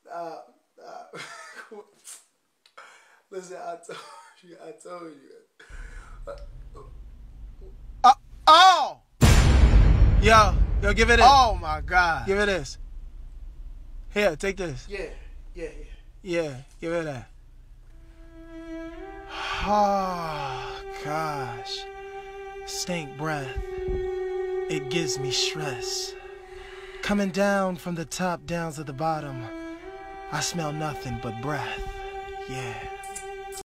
Listen, I told you. Oh! Yo, give it this. Oh my God. Give it this. Here, take this. Yeah. Yeah, give it that. Oh, gosh. Stink breath. It gives me stress. Coming down from the top down to the bottom, I smell nothing but breath. Yeah.